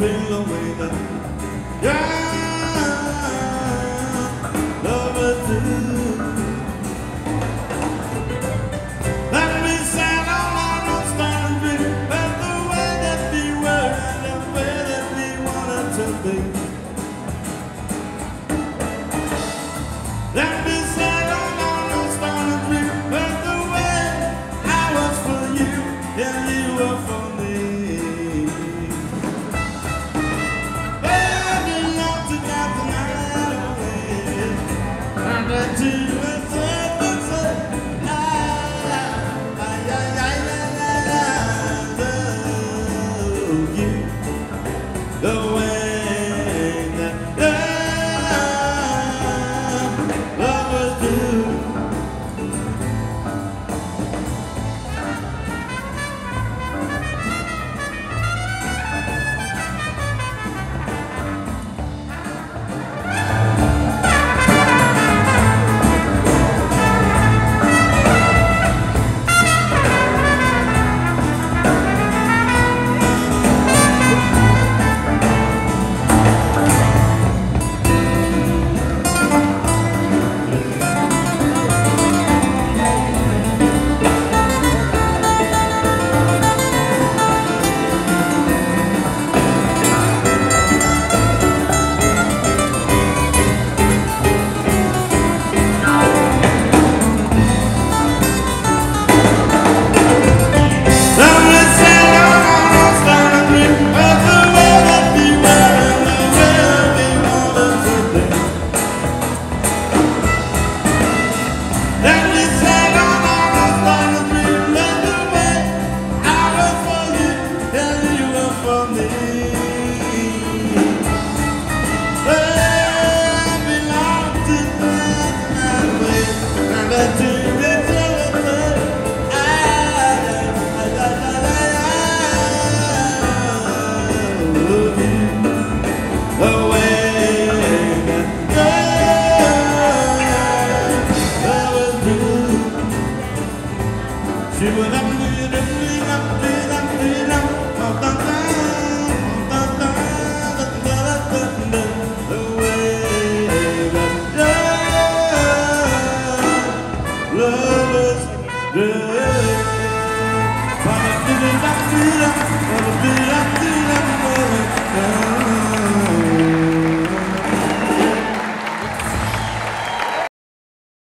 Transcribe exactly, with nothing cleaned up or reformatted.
feel the way that yeah, love it too. Let me sail on our own starry dream, but the way that we were and the way that we wanted to be. Let me sail on our own starry dream, but the way I was for you, and you were for me. The way that love, lovers do. Lovers, yeah.